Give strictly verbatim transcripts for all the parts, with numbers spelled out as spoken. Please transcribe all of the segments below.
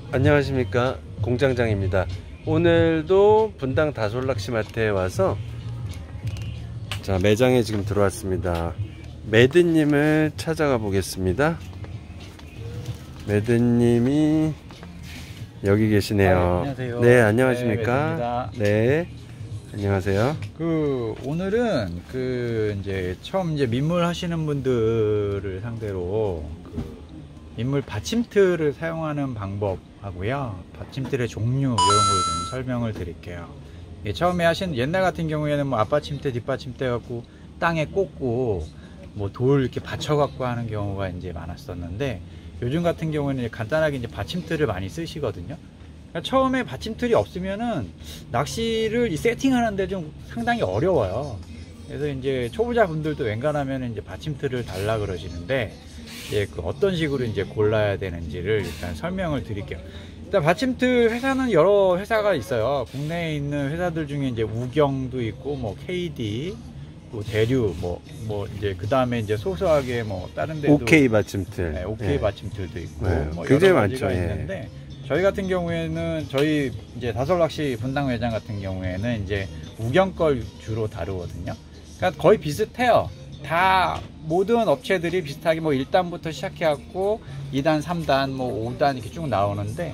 안녕하십니까, 공장장입니다. 오늘도 분당 다솔낚시마트에 와서 자 매장에 지금 들어왔습니다. 매드님을 찾아가 보겠습니다. 매드님이 여기 계시네요. 아, 안녕하세요. 네, 안녕하십니까. 네, 네, 안녕하세요. 그 오늘은 그 이제 처음 이제 민물 하시는 분들을 상대로 그 민물 받침틀을 사용하는 방법하고요, 받침틀의 종류 이런 걸 좀 설명을 드릴게요. 예, 처음에 하신 옛날 같은 경우에는 뭐 앞받침대, 뒷받침대 갖고 땅에 꽂고 뭐 돌 이렇게 받쳐 갖고 하는 경우가 이제 많았었는데, 요즘 같은 경우에는 간단하게 이제 받침틀을 많이 쓰시거든요. 그러니까 처음에 받침틀이 없으면은 낚시를 이 세팅하는데 좀 상당히 어려워요. 그래서 이제 초보자분들도 웬간하면 이제 받침틀을 달라 그러시는데, 예, 그 어떤 식으로 이제 골라야 되는지를 일단 설명을 드릴게요. 일단 받침틀 회사는 여러 회사가 있어요. 국내에 있는 회사들 중에 이제 우경도 있고, 뭐 케이디, 또 대류, 뭐, 뭐 이제 그 다음에 이제 소소하게 뭐 다른 데도 오케이 받침틀, 네, 오케이 예. 받침틀도 있고, 네, 뭐 굉장히 여러 가지가 많죠. 있는데, 예. 저희 같은 경우에는 저희 이제 다솔낚시 분당 매장 같은 경우에는 이제 우경 걸 주로 다루거든요. 그러니까 거의 비슷해요. 다 모든 업체들이 비슷하게 뭐 일 단부터 시작해갖고 이 단, 삼 단, 뭐 오 단 이렇게 쭉 나오는데,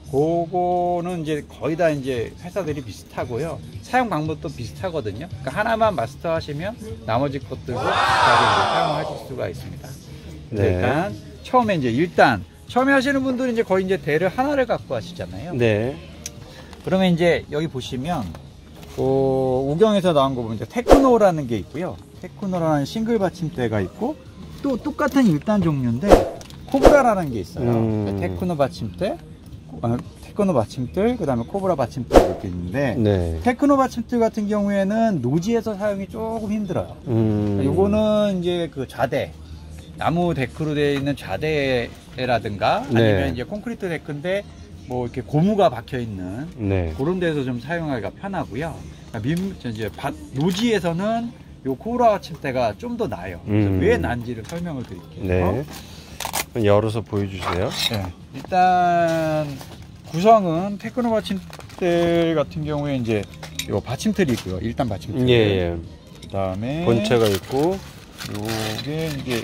그거는 이제 거의 다 이제 회사들이 비슷하고요. 사용 방법도 비슷하거든요. 그러니까 하나만 마스터 하시면 나머지 것들도 비슷하게 이제 사용하실 수가 있습니다. 네. 일단 처음에 이제 일단 처음에 하시는 분들은 이제 거의 이제 대를 하나를 갖고 하시잖아요. 네. 그러면 이제 여기 보시면 어, 우경에서 나온 거 보면 이제 테크노라는 게 있고요. 테크노라는 싱글 받침대가 있고, 또 똑같은 일 단 종류인데 코브라라는 게 있어요. 음. 테크노 받침대, 어, 테크노 받침대, 그 다음에 코브라 받침대 이렇게 있는데, 네. 테크노 받침대 같은 경우에는 노지에서 사용이 조금 힘들어요. 음. 요거는 이제 그 좌대, 나무 데크로 되어 있는 좌대라든가, 네. 아니면 이제 콘크리트 데크인데 뭐 이렇게 고무가 박혀 있는 네. 그런 데서 좀 사용하기가 편하고요. 민, 이제 밭, 노지에서는 요 코브라 받침대가 좀 더 나아요. 그래서 음. 왜 난지를 설명을 드릴게요. 네. 그럼 열어서 보여주세요. 네. 일단 구성은 테크노 받침대 같은 경우에 이제 요 받침틀이 있고요. 일단 받침틀. 예, 예. 그다음에 본체가 있고, 요게 이제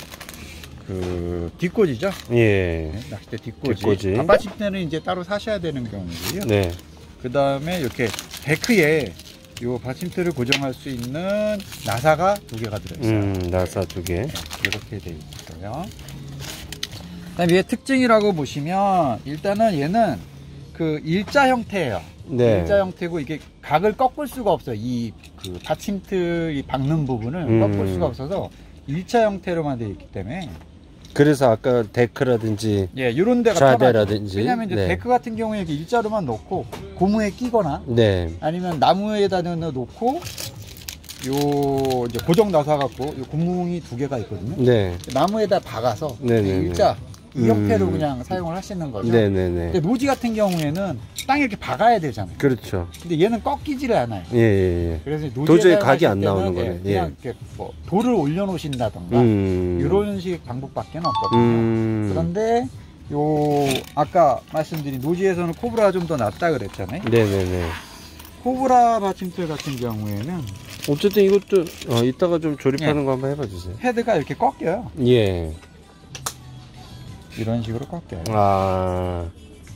그 뒷꽂이죠. 예. 네, 낚싯대 뒷꽂이. 뒷꽂이. 앞받침대는 이제 따로 사셔야 되는 경우고요. 네. 그다음에 이렇게 데크에 요 받침틀을 고정할 수 있는 나사가 두 개가 들어있어요. 음, 나사 두 개. 네, 이렇게 되어 있고요. 그다음에 얘 특징이라고 보시면, 일단은 얘는 그 일자 형태예요. 네. 일자 형태고, 이게 각을 꺾을 수가 없어요. 이 그 받침틀이 박는 부분을 음. 꺾을 수가 없어서 일자 형태로만 되어 있기 때문에. 그래서 아까 데크라든지, 예, 이런 데가 좌대라든지. 편하죠. 왜냐면 이제 네. 데크 같은 경우에 이렇게 일자로만 놓고 고무에 끼거나, 네. 아니면 나무에다 놓고 요 이제 고정 나사 갖고 요 구멍이 두 개가 있거든요. 네. 나무에다 박아서 네네네. 일자 이 형태로 음. 그냥 사용을 하시는 거죠. 네네네. 근데 노지 같은 경우에는 땅에 이렇게 박아야 되잖아요. 그렇죠. 근데 얘는 꺾이지를 않아요. 예, 예, 예. 그래서 노지에 도저히 사용하실 각이 안 때는 나오는 예, 거네. 그냥 예. 이렇게 뭐 돌을 올려놓으신다던가 음. 이런 식 방법밖에 없거든요. 음. 그런데 요 아까 말씀드린 노지에서는 코브라 좀 더 낫다 그랬잖아요. 네네네. 코브라 받침틀 같은 경우에는 어쨌든 이것도, 어, 이따가 좀 조립하는 예. 거 한번 해봐 주세요. 헤드가 이렇게 꺾여요. 예. 이런 식으로 꺾여요. 아.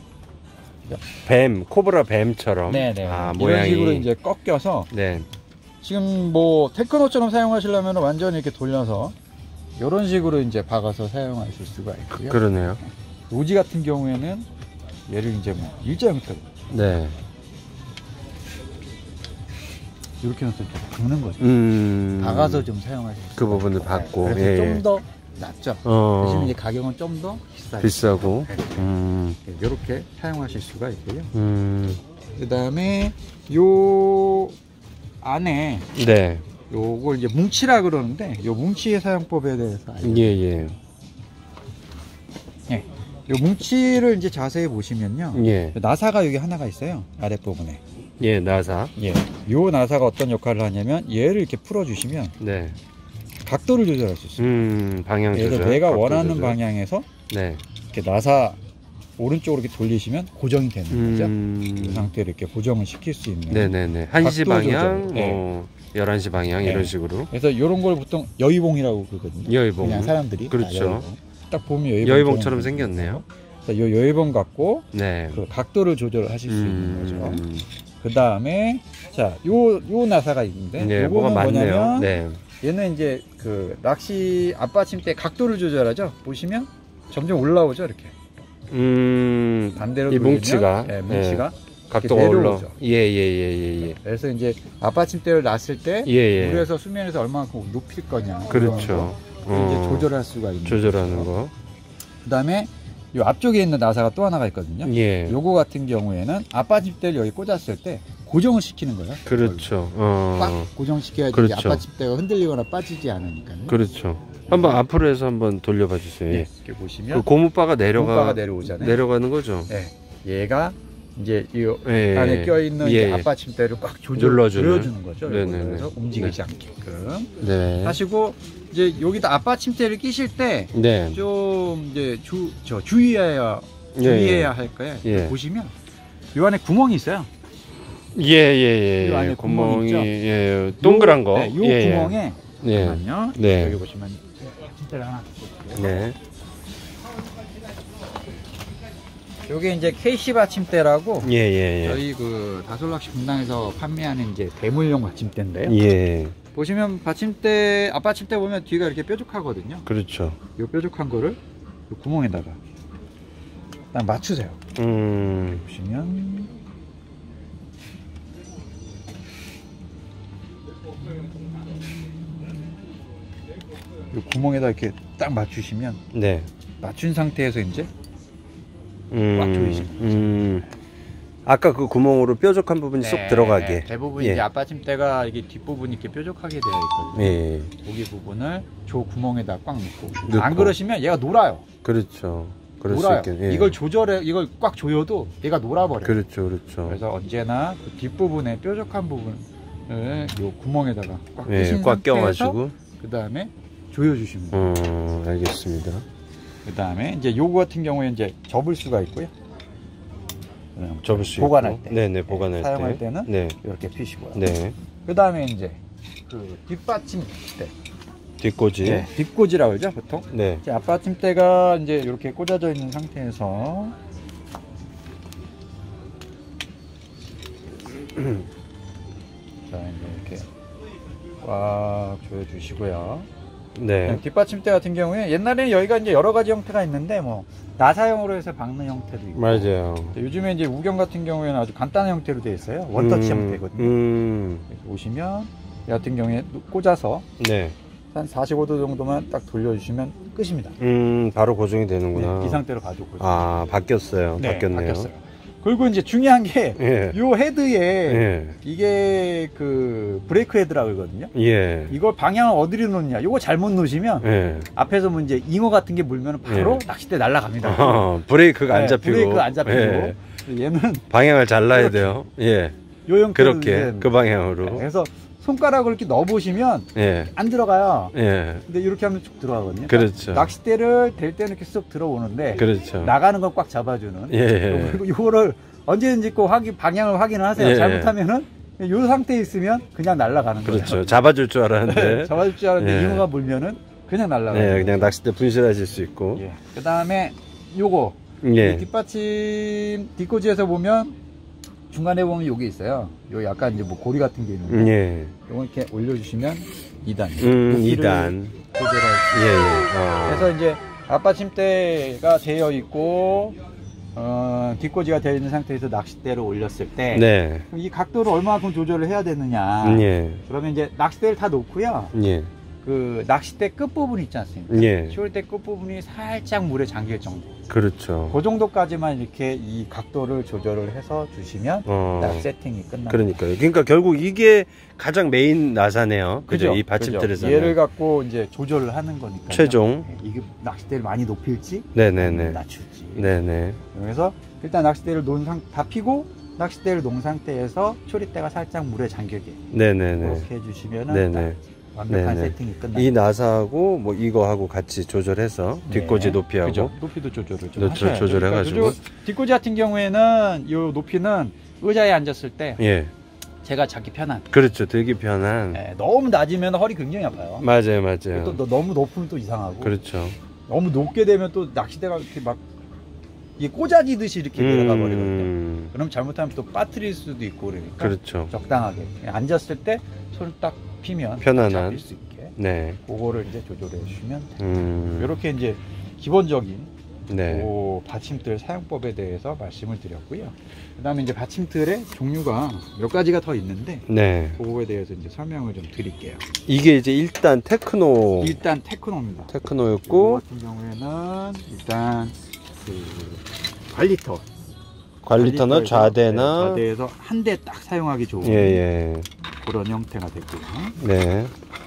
뱀, 코브라 뱀처럼. 네네. 아, 이런 모양이. 식으로 이제 꺾여서, 네. 지금 뭐 테크노처럼 사용하시려면 완전히 이렇게 돌려서 이런 식으로 이제 박아서 사용하실 수가 있고요. 그러네요. 노지 같은 경우에는 얘를 이제 뭐 일자 형태로 네. 이렇게 해서 좀 박는 거죠. 음. 박아서 좀 사용하실 수가 그 부분을 있고. 박고. 그래서 예, 예. 좀 더 낫죠. 어. 대신 이제 가격은 좀 더 비싸요. 비싸고. 네. 음. 이렇게 사용하실 수가 있고요. 음. 그 다음에 요 안에 네. 요걸 이제 뭉치라 그러는데, 요 뭉치의 사용법에 대해서 알려드릴게요. 예, 예. 예. 요 뭉치를 이제 자세히 보시면요. 예. 나사가 여기 하나가 있어요. 아랫부분에. 예, 나사. 예. 요 나사가 어떤 역할을 하냐면, 얘를 이렇게 풀어주시면 네. 각도를 조절할 수 있어요. 음, 방향 조절. 얘를 내가 각도 원하는 조절. 방향에서 네. 이렇게 나사 오른쪽으로 이렇게 돌리시면 고정이 되는 거죠. 음. 이 상태로 이렇게 고정을 시킬 수 있는. 네네네. 한 시 각도 방향, 조절. 네. 뭐 열한 시 방향 네. 이런 식으로. 그래서 이런 걸 보통 여의봉이라고 그러거든요. 여의봉. 그냥 사람들이. 그렇죠. 아, 여의봉. 딱 보면 여의봉 여의봉처럼 생겼네요. 그래서 요 여의봉 갖고 네. 그 각도를 조절하실 수 음. 있는 거죠. 그 다음에 자, 요, 요 나사가 있는데 네, 뭐가 요거는 많네요. 뭐냐면 네. 얘는 이제 그 낚시 앞받침대 각도를 조절하죠. 보시면 점점 올라오죠, 이렇게. 음. 반대로 이 돌리면, 뭉치가. 네, 뭉치가 각도가 올라. 내려오죠. 예, 예, 예, 예, 예. 그래서 이제 앞받침대를 놨을 때 예, 예. 물에서 수면에서 얼마만큼 높일 거냐. 그렇죠. 이런 거 이제 어. 조절할 수가 있는 조절하는 거죠. 거. 그다음에 요 앞쪽에 있는 나사가 또 하나가 있거든요. 예. 요거 같은 경우에는 앞받침대를 여기 꽂았을 때 고정을 시키는 거예요. 그렇죠. 어. 꽉 고정시켜야지 그렇죠. 앞받침대가 흔들리거나 빠지지 않으니까요. 그렇죠. 한번 앞으로 해서 한번 돌려봐 주세요. 네, 예. 이렇게 그 보시면 고무바가 내려가 고무바가 내려오잖아요. 내려가는 거죠. 네, 얘가 이제 이 예. 안에 껴있는 예, 이제 예. 앞받침대를 꽉 조절, 눌러주는. 눌러주는 거죠. 네네네. 그래서 움직이지 않게끔 네. 하시고 이제 여기다 앞받침대를 끼실 때 네. 좀 이제 주, 저 주의해야 예, 주의해야 할 거예요. 예. 보시면 요 안에 구멍이 있어요. 예, 예, 예. 요 안에 구멍 구멍이 있죠? 예, 동그란 거. 요, 네, 요 예, 예. 구멍에 예. 잠깐만요. 네. 여기 보시면 침대를 하나 꽂을게요. 네. 요게 이제 케이씨 받침대라고 예, 예, 예. 저희 그 다솔낚시 분당에서 판매하는 이제 대물용 받침대인데요. 예. 보시면 받침대 앞받침대 보면 뒤가 이렇게 뾰족하거든요. 그렇죠. 요 뾰족한 거를 요 구멍에다가 딱 맞추세요. 음. 보시면 요 구멍에다 이렇게 딱 맞추시면 네. 맞춘 상태에서 이제 음. 꽉 조이시는 거죠. 음. 아까 그 구멍으로 뾰족한 부분이 쏙 네, 들어가게. 대부분 예. 이제 앞받침대가 이게 뒷부분이 이렇게 뾰족하게 되어 있거든요. 예. 고기 부분을 저 구멍에다 꽉 넣고. 넣고. 안 그러시면 얘가 놀아요. 그렇죠. 그럴 놀아요. 수 있겠네. 예. 이걸 조절해, 이걸 꽉 조여도 얘가 놀아버려요. 그렇죠, 그렇죠. 그래서 언제나 그 뒷부분에 뾰족한 부분을 요 구멍에다가 꽉 예, 끼신 꽉 상태에서 껴가지고. 그 다음에 조여주시면 돼요. 어, 알겠습니다. 그 다음에 이제 요거 같은 경우에 이제 접을 수가 있고요. 그다음에 접을 수 보관할 있고. 때. 네네, 보관할 때. 사용할 때는 네. 이렇게 피시고요. 네. 그 다음에 이제 그 뒷받침대. 뒷꽂이. 네, 뒷꽂이라고 그러죠, 보통. 네. 이제 앞받침대가 이제 이렇게 꽂아져 있는 상태에서 자, 이제 이렇게 꽉 조여주시고요. 네. 네, 뒷받침대 같은 경우에 옛날에는 여기가 이제 여러 가지 형태가 있는데 뭐 나사형으로 해서 박는 형태도 있고. 맞아요. 요즘에 이제 우경 같은 경우에는 아주 간단한 형태로 되어 있어요. 원터치 음, 형태거든요. 음. 이렇게 보시면 이 같은 경우에 꽂아서 네. 한 사십오 도 정도만 딱 돌려주시면 끝입니다. 음, 바로 고정이 되는구나. 네, 이 상태로 가지고 있어요. 아, 바뀌었어요. 네, 바뀌었네요. 바뀌었어요. 그리고 이제 중요한 게 예. 요 헤드에 예. 이게 그 브레이크 헤드라고 그러거든요. 예. 이걸 방향을 어디로 놓느냐. 요거 잘못 놓으시면 예. 앞에서 뭐 이제 잉어 같은 게 물면 바로 예. 낚싯대 날아갑니다. 어, 브레이크가 안 네, 잡히고. 브레이크가 안 잡히고. 예. 얘는 방향을 잘 놔야 이렇게. 돼요. 예. 요 형태로 그렇게 이제 그 방향으로. 그래서 손가락을 이렇게 넣어 보시면 예. 안 들어가요. 예. 근데 이렇게 하면 쭉 들어가거든요. 그렇죠. 낚싯대를 댈 때는 이렇게 쏙 들어오는데 그렇죠. 나가는 건 꽉 잡아주는. 예, 예. 그리고 이거를 언제든지 꼭 확인, 방향을 확인을 하세요. 예. 잘못하면은 이 상태에 있으면 그냥 날아가는 거예요. 그렇죠. 잡아줄 줄 알았는데. 네, 잡아줄 줄 알았는데 예. 잉어가 물면은 그냥 날아가요. 예, 그냥 낚싯대 분실하실 수 있고. 예. 그 다음에 요거 예. 이 뒷받침 뒷꽂이에서 보면 중간에 보면 요게 있어요. 요 약간 이제 뭐 고리 같은 게 있는데 예. 요거 이렇게 올려주시면 이 단. 음, 이 단. 조절할 수 예, 예. 어. 그래서 이제 앞받침대가 되어 있고 어, 뒷꽂이가 되어 있는 상태에서 낚싯대를 올렸을 때 네. 이 각도를 얼마만큼 조절을 해야 되느냐. 예. 그러면 이제 낚싯대를 다 놓고요. 예. 그 낚싯대 끝부분 있지 않습니까? 예. 쇼울대 끝부분이 살짝 물에 잠길 정도. 그렇죠. 그 정도까지만 이렇게 이 각도를 조절을 해서 주시면 어. 딱 세팅이 끝납니다. 그러니까요. 그러니까 결국 이게 가장 메인 나사네요. 그죠? 이 받침대에서는. 얘를 갖고 이제 조절을 하는 거니까. 최종. 이게 낚싯대를 많이 높일지, 네네네. 낮출지. 네네. 그래서 일단 낚싯대를 놓은 상, 다 피고 낚싯대를 놓은 상태에서 초리대가 살짝 물에 잠기게 네네네. 이렇게 해주시면은 네네. 완벽한 네네. 세팅이 끝나. 이 나사하고 뭐 이거하고 같이 조절해서 네. 뒷꽂이 높이하고 그죠. 높이도 조절을 좀 하셔야 조절해가지고 그러니까 뒷꽂이 같은 경우에는 이 높이는 의자에 앉았을 때 예. 제가 잡기 편한. 그렇죠. 들기 편한. 네, 너무 낮으면 허리 굉장히 아파요. 맞아요, 맞아요. 또, 또 너무 높으면 또 이상하고. 그렇죠. 너무 높게 되면 또 낚시대가 이렇게 막 이게 꽂아지듯이 이렇게 음... 내려가 버리거든요. 그럼 잘못하면 또 빠뜨릴 수도 있고 그러니까. 그렇죠. 적당하게 앉았을 때 손을 딱 피면 편안한. 잡힐 수 있게. 네. 그거를 이제 조절해 주시면 돼요. 음... 이렇게 이제 기본적인 네. 그 받침틀 사용법에 대해서 말씀을 드렸고요. 그다음에 이제 받침틀의 종류가 몇 가지가 더 있는데, 네. 그거에 대해서 이제 설명을 좀 드릴게요. 이게 이제 일단 테크노. 일단 테크노입니다. 테크노였고, 같은 경우에는 일단 그 관리터. 관리터나 좌대나 좌대에서 한 대 딱 사용하기 좋은 예, 예. 그런 형태가 됐고요. 네.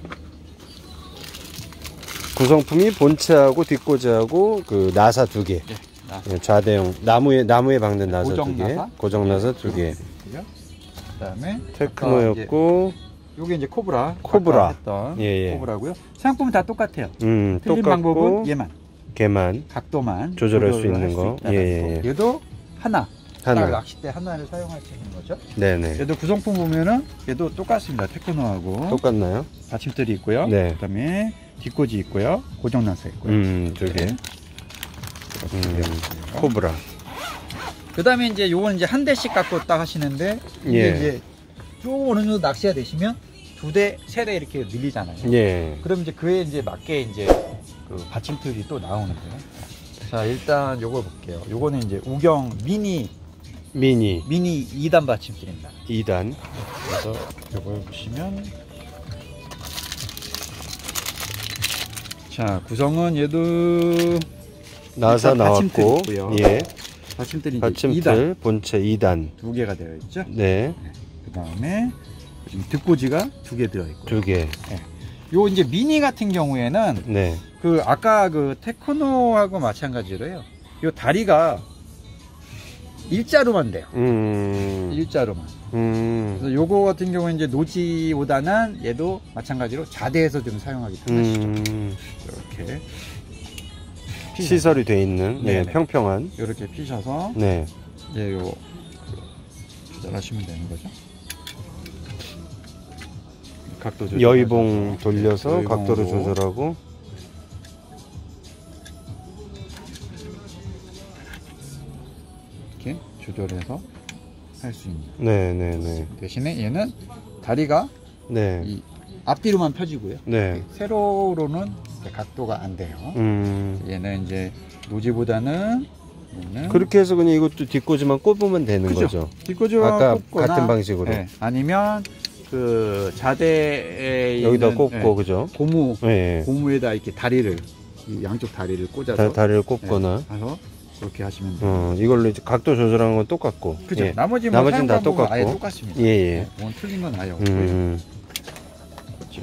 구성품이 본체하고 뒷꽂이하고 그 나사 두 개. 네, 나사. 좌대용 나무에 나무에 박는 나사 고정 두 개. 나사? 고정 나사 두 개. 그다음에 테크노였고, 요게 이제 코브라. 코브라. 했던 예, 예. 코브라고요. 사용법은 다 똑같아요. 음, 틀린 똑같고, 방법은 얘만. 걔만 각도만 조절할 수 있는 거. 예, 예, 예. 얘도 하나. 하나. 낚싯대 하나를 사용할 수 있는 거죠. 네네. 얘도 구성품 보면은 얘도 똑같습니다. 테크노하고 똑같나요? 받침틀이 있고요. 네. 그다음에 뒷꽂이 있고요. 고정 나사 있고요. 음, 두 개. 음, 코브라. 그다음에 이제 요건 이제 한 대씩 갖고 딱 하시는데, 이게 예. 이제 쭉 어느 정도 낚시가 되시면 두 대, 세 대 이렇게 늘리잖아요. 예. 그럼 이제 그에 이제 맞게 이제 그 받침틀이 또 나오는데요. 자, 일단 요걸 볼게요. 요거는 이제 우경 미니 미니 미니 이 단 받침틀입니다. 이 단. 그래서 요걸 보시면, 자, 구성은 얘도 나사 나왔고, 예. 받침틀이 받침틀 이 단. 본체 이 단 두 개가 되어 있죠. 네. 네. 그 다음에 뒷꽂이가 두 개 들어 있고. 두 개. 네. 요 이제 미니 같은 경우에는 네. 그 아까 그 테크노하고 마찬가지로요. 요 다리가 일자로만 돼요. 음. 일자로만. 음. 그래서 요거 같은 경우는 이제 노지보다는 얘도 마찬가지로 좌대에서 좀 사용하기 편하시죠. 음. 이렇게 시설이 돼 있는 네, 평평한. 이렇게 피셔서 네. 이제 요 조절하시면 되는 거죠. 각도 조절. 여의봉 돌려서 여의봉으로. 각도를 조절하고. 이렇게 조절해서 할 수 있는. 네, 네, 네. 대신에 얘는 다리가 네. 이 앞뒤로만 펴지고요. 네. 세로로는 각도가 안 돼요. 음. 얘는 이제 노지보다는 얘는 그렇게 해서 그냥 이것도 뒷꽂이만 꼽으면 되는 그죠? 거죠. 뒷꽂이와 아까 꼽거나, 같은 방식으로. 네. 아니면 그 자대에 여기다 있는, 꼽고 네. 그죠? 고무 네. 고무에다 이렇게 다리를 이 양쪽 다리를 꽂아서 다, 다리를 꼽거나. 네. 해서 그렇게 하시면 돼요. 어, 이걸로 이제 각도 조절하는 건 똑같고. 그죠? 예. 나머지 뭐 나머지는 다 똑같고. 아예 똑같습니다. 예, 예. 네. 뭐 틀린 건 아예 없고요. 음. 그렇죠.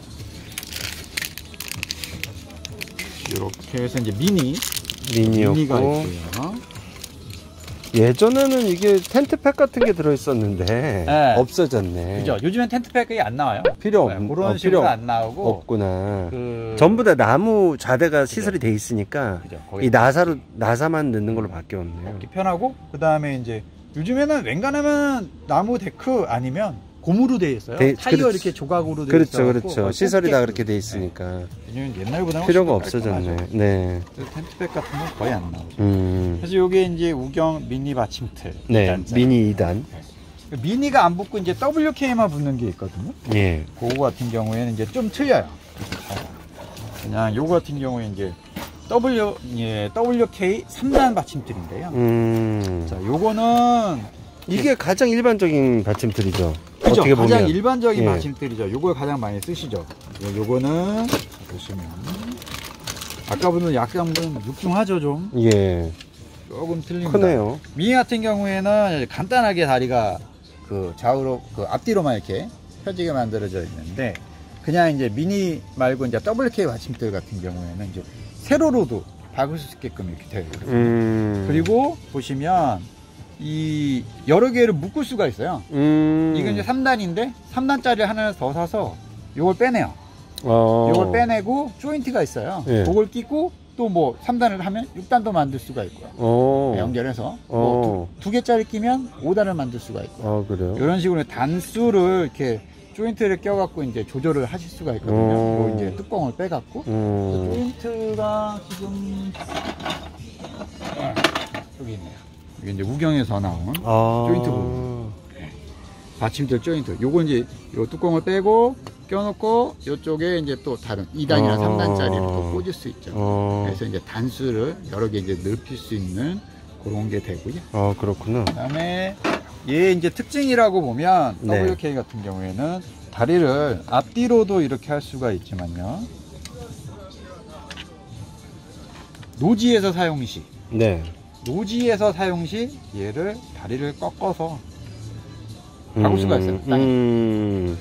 이렇게 해서 이제 미니 미니였고. 미니가 있고요. 예전에는 이게 텐트팩 같은 게 들어있었는데 네. 없어졌네. 그죠? 요즘엔 텐트팩이 안 나와요. 필요 없, 네, 그런 어, 식으로 필요 안 나오고 없구나. 그... 전부 다 나무 좌대가 시설이 돼 있으니까 그죠? 이 나사로 나사만 넣는 걸로 바뀌었네요. 이렇게 편하고, 그 다음에 이제 요즘에는 웬간하면 나무 데크 아니면 고무로 돼 있어요. 데, 타이어 그렇지. 이렇게 조각으로 돼 그렇죠, 있어요. 그렇죠. 시설이 다 그렇게 돼 있으니까 네. 옛날보다 필요가 없어졌네. 네. 텐트백 같은 건 거의 안 나오죠. 음. 그래서 이게 이제 우경 미니 받침틀. 네, 미니 이 단. 미니가 안 붙고 이제 더블유케이만 붙는 게 있거든요. 예. 그거 같은 경우에는 이제 좀 틀려요. 그냥 요거 같은 경우에 이제 W, 예, 더블유케이 삼 단 받침틀인데요. 음. 자, 요거는 이게 가장 일반적인 받침틀이죠. 그죠? 어떻게 가장 보면. 일반적인 예. 받침틀이죠. 요걸 가장 많이 쓰시죠. 요거는 보시면 아까보다는 약간 좀 육중하죠, 좀. 예. 조금 틀립니다. 크네요. 미니 같은 경우에는 간단하게 다리가 그 좌우로 그 앞뒤로만 이렇게 펴지게 만들어져 있는데, 그냥 이제 미니 말고 이제 더블유케이 받침틀 같은 경우에는 이제 세로로도 박을 수 있게끔 이렇게 되어 있거든요. 음. 그리고 보시면 이 여러 개를 묶을 수가 있어요. 음. 이건 이제 삼 단인데 삼 단짜리 하나 더 사서 이걸 빼내요. 어. 이걸 빼내고 조인트가 있어요. 예. 그걸 끼고 또 뭐 삼 단을 하면 육 단도 만들 수가 있고요. 어. 연결해서 어. 뭐 두, 두 개짜리 끼면 오 단을 만들 수가 있고요. 아, 그래요? 이런 식으로 단수를 이렇게 조인트를 껴갖고 이제 조절을 하실 수가 있거든요. 어. 요 이제 뚜껑을 빼갖고 음. 조인트가 지금 여기 있네요. 이게 이제 우경에서 나온 아. 조인트 부분. 받침대 조인트. 요거 이제 요 뚜껑을 빼고 껴놓고 요쪽에 이제 또 다른 이 단이나 어. 삼 단짜리를 또 꽂을 수 있죠. 어. 그래서 이제 단수를 여러 개 이제 넓힐 수 있는 그런 게 되고요. 아, 그렇구나. 그다음에 얘 이제 특징이라고 보면 네. 더블유케이 같은 경우에는 다리를 앞뒤로도 이렇게 할 수가 있지만요. 노지에서 사용 시, 네. 노지에서 사용 시 얘를 다리를 꺾어서 박을 수가 있어요. 땅에. 음.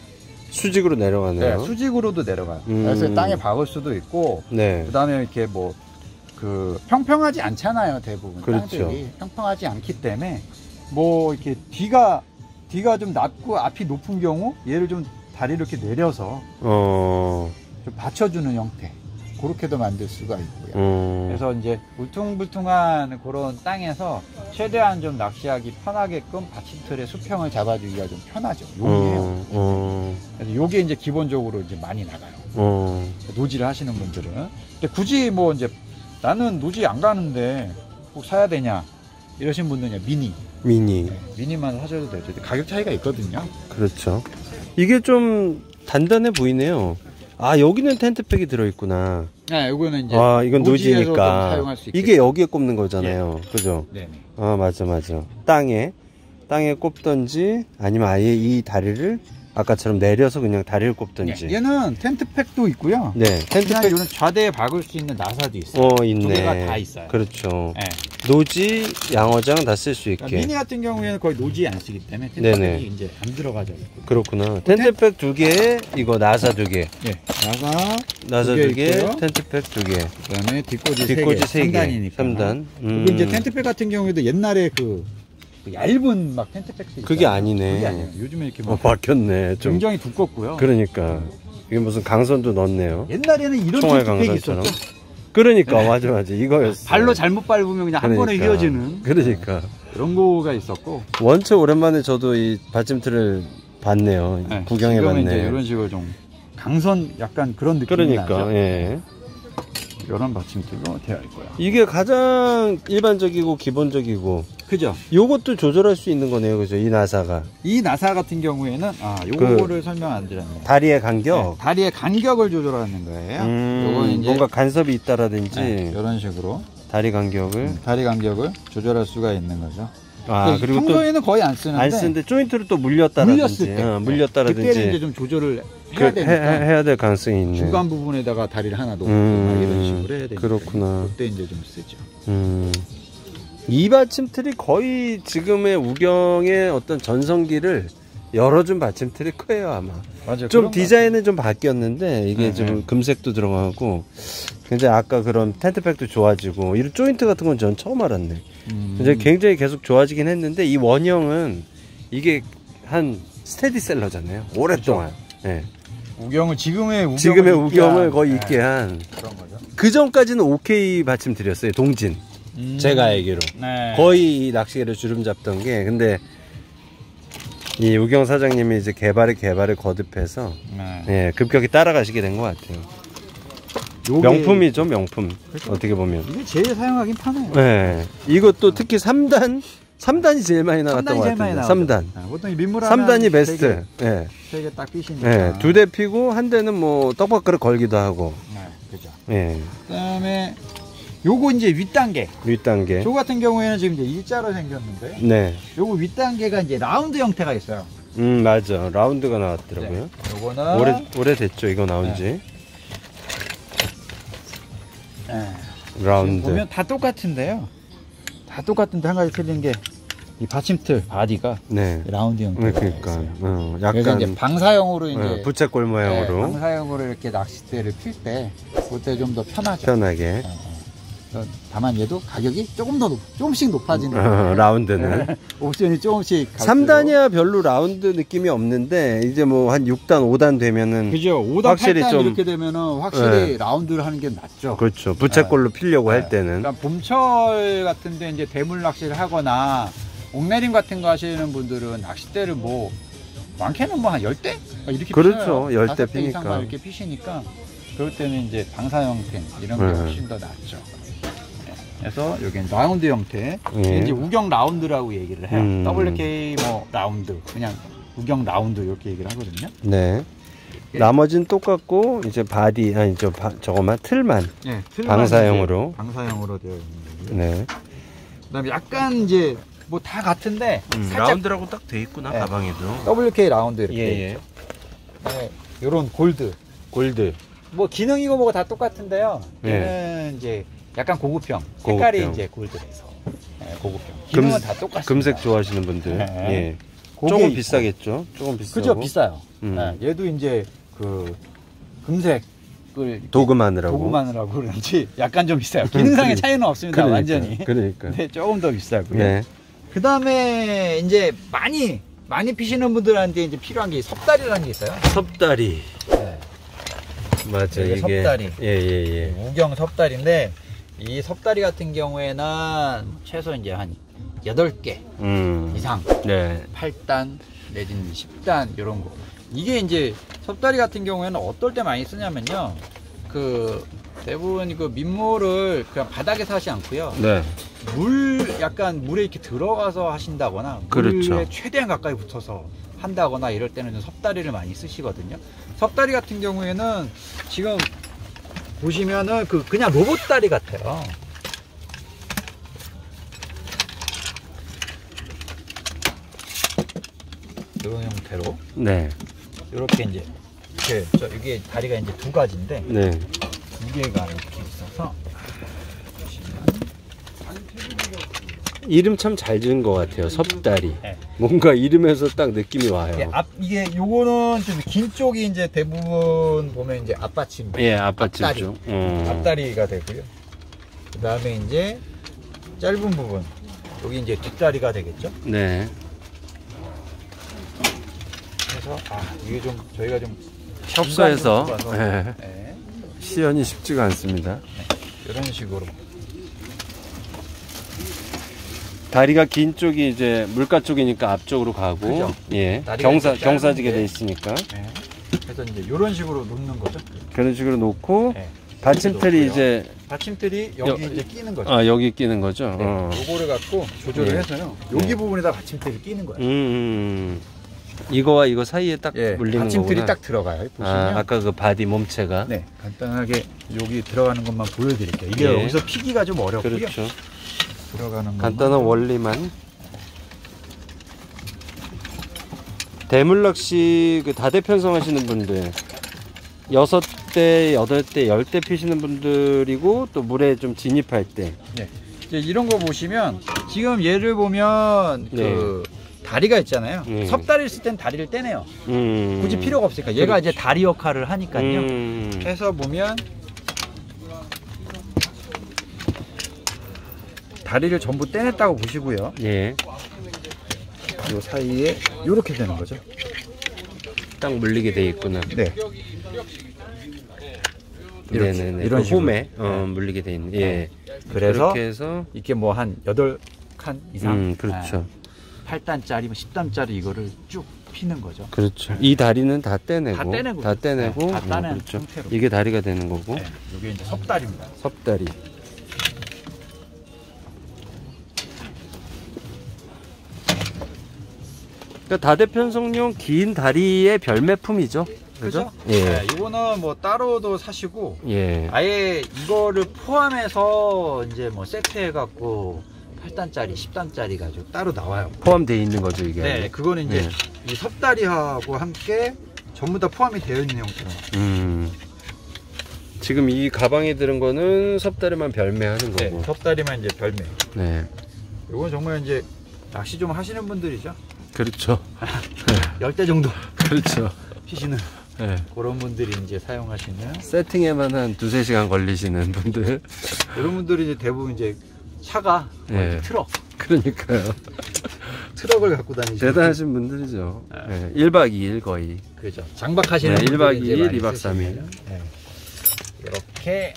수직으로 내려가네요. 네, 수직으로도 내려가요. 음. 그래서 땅에 박을 수도 있고, 네. 그 다음에 이렇게 뭐, 그, 평평하지 않잖아요, 대부분. 그렇죠. 땅들이. 평평하지 않기 때문에, 뭐, 이렇게 뒤가, 뒤가 좀 낮고 앞이 높은 경우, 얘를 좀 다리를 이렇게 내려서, 어. 좀 받쳐주는 형태. 그렇게도 만들 수가 있고요. 음. 그래서 이제 울퉁불퉁한 그런 땅에서 최대한 좀 낚시하기 편하게끔 받침틀의 수평을 잡아주기가 좀 편하죠. 용이에요. 어. 어. 그래서 요게 이제 기본적으로 이제 많이 나가요. 어. 노지를 하시는 분들은. 근데 굳이 뭐 이제 나는 노지 안 가는데 꼭 사야 되냐 이러신 분들은 미니. 미니. 네, 미니만 사셔도 되죠. 가격 차이가 있거든요. 그렇죠. 이게 좀 단단해 보이네요. 아, 여기는 텐트팩이 들어있구나. 네, 요거는 이제 아, 이건 노지에서 좀 노지니까. 사용할 수 있게. 이게 여기에 꼽는 거잖아요. 그죠? 네. 아, 맞아, 맞아. 땅에, 땅에 꼽던지, 아니면 아예 이 다리를 아까처럼 내려서 그냥 다리를 꼽던지. 네, 얘는 텐트팩도 있고요. 네, 텐트팩 텐트팩. 요는 좌대에 박을 수 있는 나사도 있어요. 어, 있네. 두 개가 다 있어요. 그렇죠. 네. 노지, 양어장 다 쓸 수 있게. 그러니까 미니 같은 경우에는 거의 노지 안 쓰기 때문에 네네. 텐트팩이 이제 안 들어가죠. 그렇구나. 텐트팩 두 개, 이거 나사 두 개. 네, 나사 나사 두 개 두 개, 있고요. 텐트팩 두 개. 그다음에 뒷꽂이 뒷꽂이 세 세 개, 개. 삼 단이니까. 삼 단. 음. 그리고 이제 텐트팩 같은 경우에도 옛날에 그, 그 얇은 막 텐트팩도 그게 있잖아요. 아니네. 그게 아니에요. 요즘에 이렇게 막 어, 바뀌었네. 좀. 굉장히 두껍고요. 그러니까. 이게 무슨 강선도 넣었네요. 옛날에는 이런 총알 텐트팩이 강선처럼. 있었죠. 그러니까, 맞아, 맞아. 이거였어. 발로 잘못 밟으면 그냥 한 번에 그러니까. 휘어지는 그러니까. 그런 거가 있었고. 원체 오랜만에 저도 이 받침틀을 봤네요. 네, 구경해 지금은 봤네. 이제 이런 식으로 좀 강선 약간 그런 느낌이 그러니까, 나죠. 예. 이런 받침틀로 되어 있고요. 이게 가장 일반적이고 기본적이고, 그죠? 요것도 조절할 수 있는 거네요. 그죠? 이 나사가. 이 나사 같은 경우에는 아 요거를 설명 안 드렸네요. 다리의 간격. 네, 다리의 간격을 조절하는 거예요. 음, 요건 이제 뭔가 간섭이 있다라든지, 네, 이런 식으로 다리 간격을. 음, 다리 간격을 조절할 수가 있는 거죠. 아, 그리고 또 평소에는 거의 안 쓰는데 안 쓰는데 조인트를 또 물렸다라든지, 물렸을 때, 어, 물렸다라든지. 그때는 이제 좀 조절을 그, 해야 해, 되니까 해야 될 가능성이 있네. 중간 부분에다가 다리를 하나 놓고 음, 막 이런 식으로 해야 되니까 그렇구나. 그때 이제 좀 쓰죠. 음. 이 받침틀이 거의 지금의 우경의 어떤 전성기를 열어준 받침틀일 거예요, 아마. 맞아요. 좀 디자인은 좀 바뀌었는데, 이게 네, 좀 네. 금색도 들어가고, 굉장히 아까 그런 텐트팩도 좋아지고, 이런 조인트 같은 건 전 처음 알았네. 음. 이제 굉장히 계속 좋아지긴 했는데, 이 원형은 이게 한 스테디셀러잖아요. 오랫동안. 예. 우경을 지금의 우경을 지금의 있게 우경을 한, 거의 네, 있게 한. 그런 거죠. 그 전까지는 오케이 받침틀이었어요, 동진. 음. 제가 알기로. 네. 거의 이 낚시개를 주름 잡던 게, 근데 이 우경 사장님이 이제 개발을 개발을 거듭해서 네. 예, 급격히 따라가시게 된 것 같아요. 요게- 명품이죠, 명품. 그렇죠. 어떻게 보면. 이게 제일 사용하긴 편해요. 예. 이것도 특히 삼 단, 삼 단이 제일 많이 나갔던 삼 단이 것 제일 많이 같은데. 나오죠. 삼 단. 네, 보통 이 민물 삼 단이 베스트. 예. 세개 딱 삐시니까. 예. 두 대 피고 한 대는 뭐 떡밥그릇 걸기도 하고. 네, 그죠. 예. 그다음에 요거 이제 윗단계. 윗단계. 저 같은 경우에는 지금 이제 일자로 생겼는데, 네. 요거 윗단계가 이제 라운드 형태가 있어요. 음, 맞아. 라운드가 나왔더라고요. 네. 요거는 오래, 오래됐죠, 이거 나온 지. 네. 네. 라운드. 보면 다 똑같은데요. 다 똑같은데 한 가지 틀린 게 이 받침틀 바디가 네. 라운드 형태. 네, 그러니까. 어, 그래서 약간 이제 방사형으로 이제 어, 부채꼴 네, 네, 모양으로. 모양으로. 방사형으로 이렇게 낚싯대를 필 때 그때 좀 더 편하죠. 편하게. 네, 네. 음. 어, 다만 얘도 가격이 조금 더 높, 조금씩 높아지는 어, 라운드는 옵션이 조금씩 갈수록. 삼 단이야 별로 라운드 느낌이 없는데 이제 뭐 한 육 단, 오 단 되면은 그죠. 오 단, 확실히 팔 단 좀- 이렇게 되면은 확실히 네. 라운드를 하는 게 낫죠. 그렇죠. 부채꼴로 피려고 할 때는 그러니까 봄철 같은데 이제 대물 낚시를 하거나 옥내림 같은 거 하시는 분들은 낚싯대를 뭐 많게는 뭐 한 열 대 이렇게 그렇죠. 피셔요. 열 대 다섯 대 이상만 피니까. 이렇게 피시니까 그럴 때는 이제 방사 형태 이런 게 네. 훨씬 더 낫죠. 네. 그래서 여기는 라운드 형태, 예. 이제 우경 라운드라고 얘기를 해요. 음. 더블유케이 뭐 라운드, 그냥 우경 라운드 이렇게 얘기를 하거든요. 네. 예. 나머지는 똑같고 이제 바디 아니 저 바, 저거만 틀만 네, 틀만 방사형으로. 이제 방사형으로 되어 있는 거고요. 네. 그다음에 약간 이제 뭐 다 같은데 살짝 음, 라운드라고 딱 돼 있구나 네. 가방에도. 더블유케이 라운드 이렇게 예, 돼 예. 있죠. 네, 요런 골드. 골드. 뭐 기능이고 뭐고 다 똑같은데요. 예. 얘는 이제 약간 고급형. 색깔이 고급형. 이제 골드라서. 네, 고급형. 기능은 금- 다 똑같습니다. 금색 좋아하시는 분들. 네. 예. 고개 조금 있고. 비싸겠죠. 조금 비싸고. 그죠, 비싸요. 음. 네, 얘도 이제 그 금색을 도금하느라고. 도금하느라고 그런지 약간 좀 비싸요. 기능상의 그러니까. 차이는 없습니다. 그러니까, 완전히. 그러니까. 네, 조금 더 비싸고요. 네. 그 다음에 이제 많이 많이 피시는 분들한테 이제 필요한 게 섭다리라는 게 있어요. 섭다리. 네. 맞아 이게 이게. 섭다리. 예예 예. 우경 섭다리인데 이 섭다리 같은 경우에는 최소 이제 한 여덟 개 음. 이상, 네. 팔 단 내지는 십 단 이런 거. 이게 이제 섭다리 같은 경우에는 어떨 때 많이 쓰냐면요. 그 대부분 그 민물을 그냥 바닥에서 하지 않고요. 네. 물 약간 물에 이렇게 들어가서 하신다거나 그렇죠. 물에 최대한 가까이 붙어서 한다거나 이럴 때는 좀 섭다리를 많이 쓰시거든요. 섭다리 같은 경우에는 지금 보시면은 그 그냥 로봇 다리 같아요. 이런 형태로 네. 이렇게 이제 이렇게 저 이게 다리가 이제 두 가지인데 네. 두 개가 이렇게 있어서 보시면 이름 참 잘 지은 것 같아요. 섭다리. 네. 뭔가 이름에서 딱 느낌이 와요. 이게 앞 이게 요거는 좀 긴 쪽이 이제 대부분 보면 이제 앞받침, 예, 아빠집 앞다리. 쪽. 음. 앞다리가 되고요. 그 다음에 이제 짧은 부분 여기 이제 뒷다리가 되겠죠. 네. 그래서 아 이게 좀 저희가 좀 협소해서 중간 좀 좁아서, 예, 네, 시연이 쉽지가 않습니다. 이런 식으로 다리가 긴 쪽이 이제 물가 쪽이니까 앞쪽으로 가고, 그죠. 예, 다리가 경사 이제 경사지게 짧은데. 돼 있으니까 네. 그래서 이제 이런 식으로 놓는 거죠. 그런 식으로 놓고 네. 받침틀이 놓고요. 이제 받침틀이 여기 여- 이제 끼는 거죠. 아 여기 끼는 거죠. 네, 어. 요거를 갖고 조절을 예. 해서요. 여기 네. 부분에다 받침틀이 끼는 거예요. 음, 음. 이거와 이거 사이에 딱 예, 물리는 받침틀이 거구나. 딱 들어가요. 보시면. 아, 아까 그 바디 몸체가. 네, 간단하게 여기 들어가는 것만 보여드릴게요. 이게 예. 여기서 피기가 좀 어렵고요. 그렇죠. 들어가는 간단한 것만. 원리만. 대물낚시 그 다대 편성하시는 분들 여섯 대, 여덟 대, 열 대 피시는 분들이고 또 물에 좀 진입할 때. 네. 이제 이런 거 보시면 지금 얘를 보면 네. 그 다리가 있잖아요. 음. 섭다리를 쓸 땐 다리를 떼내요. 음. 굳이 필요가 없으니까 얘가 그렇죠. 이제 다리 역할을 하니까요. 음. 해서 보면 다리를 전부 떼냈다고 보시고요. 예. 요 사이에 이렇게 되는 거죠. 딱 물리게 돼 있구나. 네. 이렇게, 네네네. 이런 그 식으로. 홈에 어, 네. 물리게 돼 있는. 예. 그래서 이렇게 해서 이게 뭐 한 여덟 칸 이상, 음, 그렇죠. 팔 단짜리, 십 단짜리 이거를 쭉 피는 거죠. 그렇죠. 이 다리는 다 떼내고 다 떼내고 다 떼내고 네, 다 어, 따낸 그렇죠. 형태로. 이게 다리가 되는 거고. 네, 이게 이제 섭다리입니다. 섭다리. 그러니까 다대편성용 긴 다리의 별매품이죠. 그죠? 그죠? 예. 네, 이거는 뭐 따로도 사시고 예. 아예 이거를 포함해서 이제 뭐 세트해 갖고 팔 단짜리, 십 단짜리 가지고 따로 나와요. 포함되어 있는 거죠, 이게. 네, 그거는 이제 네. 이 섭다리하고 함께 전부 다 포함이 되어 있는 형태로. 음. 지금 이 가방에 들은 거는 섭다리만 별매하는 네, 거고. 섭다리만 이제 별매. 네. 이건 정말 이제 낚시 좀 하시는 분들이죠. 그렇죠. 열 대 정도 그렇죠. 피시는. 네. 그런 분들이 이제 사용하시는 세팅에만 한 두세 시간 걸리시는 분들. 이런 분들이 이제 대부분 이제 차가 네. 트럭 그러니까요. 트럭을 갖고 다니시는 대단하신 분들이죠. 네. 네. 일 박 이 일 거의. 그죠. 장박하시는 네, 일 박 분들이 이 이제 일, 많이 이 박 삼 일. 쓰시고요. 네. 이렇게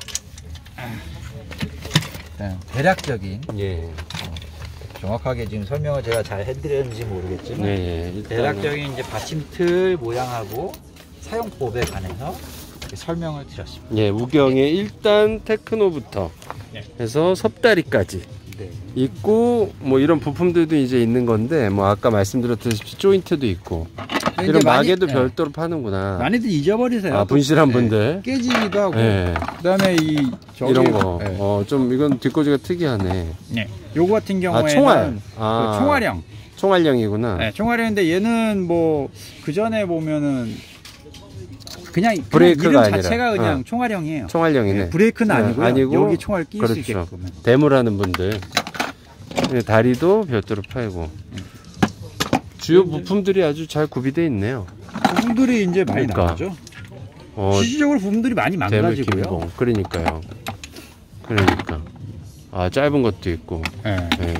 네, 대략적인 예. 정확하게 지금 설명을 제가 잘 해드렸는지 모르겠지만 네, 예. 대략적인 이제 받침틀 모양하고 사용법에 관해서 이렇게 설명을 드렸습니다. 예, 우경에 일단 테크노부터 네. 해서 섭다리까지 네. 있고, 뭐 이런 부품들도 이제 있는 건데, 뭐 아까 말씀드렸듯이 조인트도 있고, 이런 마개도 많이, 별도로 파는구나. 많이들 잊어버리세요. 아, 분실한 네. 분들. 깨지기도 하고. 예. 그다음에 이 저기, 이런 거. 네. 어, 좀 이건 뒷꽂이가 특이하네. 네. 요거 같은 경우에는 아, 총알. 그 아, 총알형. 총알형이구나. 네, 총알형인데 얘는 뭐 그 전에 보면은 그냥, 그냥 브레이크가 이름 아니라. 자체가 그냥 어. 총알형이에요. 총알형이네. 네, 브레이크는 네, 아니고요. 아니고, 여기 총알 낄 그렇죠. 수 있게끔. 대물하는 분들. 다리도 별도로 팔고. 주요 부품들이 아주 잘 구비되어 있네요. 부품들이 이제 많이 그러니까. 나오죠. 어, 실질적으로 부품들이 많이 대물 망가지고요. 김봉. 그러니까요. 그러니까. 아, 짧은 것도 있고. 네. 네.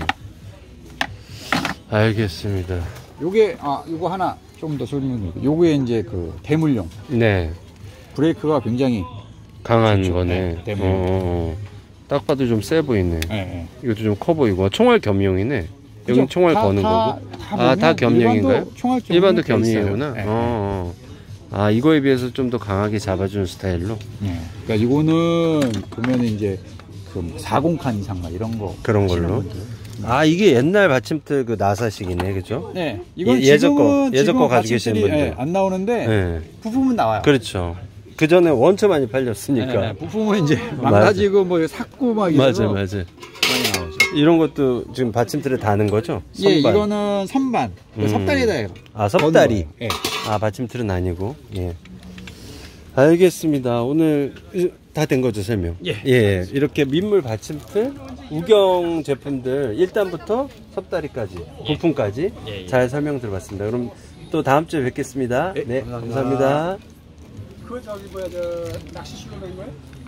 알겠습니다. 요게 아 요거 하나 좀 더 설명드릴게요. 요게 이제 그 대물용 네. 브레이크가 굉장히 강한 그렇죠. 거네. 네, 어, 대물. 어, 어. 딱 봐도 좀 세 보이네. 네, 네. 이것도 좀 커 보이고. 총알 겸용이네. 여기 그죠? 총알 다- 거는 다- 거고. 다 아, 다 보면 겸용인가요? 일반도 총알 겸용이 일반도 돼 있어요. 겸용이구나. 네, 어, 어. 아, 이거에 비해서 좀 더 강하게 잡아주는 스타일로. 네. 그러니까 이거는 보면 이제 그 사십 칸 이상 막 이런 거 그런 하시는 걸로. 분들. 아, 이게 옛날 받침틀 그 나사식이네. 그죠? 네, 이건 예- 예전 거, 지금은 예전 지금 거 가지고 계시는 받침들이, 분들. 예, 안 나오는데 네. 부품은 나와요. 그렇죠. 그 전에 원체 많이 팔렸으니까. 네, 네. 부품은 이제 망가지고 뭐 삭고 막 이래서 맞아, 맞아. 많이 나오죠. 이런 것도 지금 받침틀에 다는 거죠? 예, 선반. 이거는 선반, 음. 섭다리다 해요. 아, 섭다리. 예. 아, 받침틀은 아니고. 예. 알겠습니다. 오늘 다 된 거죠, 설명? 예. 예. 이렇게 민물 받침틀, 우경 제품들 일 단부터 섭다리까지, 부품까지 예, 예. 잘 설명 들어봤습니다. 그럼 또 다음 주에 뵙겠습니다. 예, 네, 감사합니다. 감사합니다. 그 저기 뭐야 저 낚시실로 된 거예요?